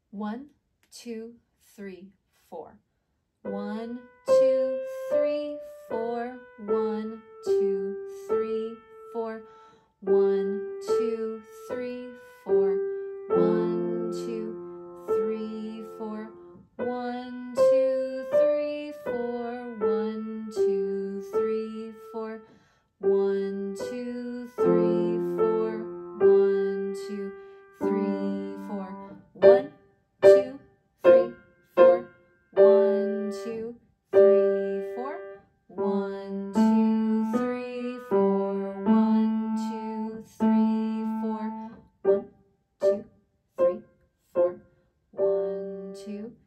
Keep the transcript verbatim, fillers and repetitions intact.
One, two, three, four. One, two, three, four. One, two, three, four. One, two, three, four. One, two, three, four. One, two, three, four. One, two, three, four. One, two, three, four. One, two, three, four. One, two, three, four. One, two, three, four. One, two, three, four. One, two, three, four. One, two, three, four. One, two,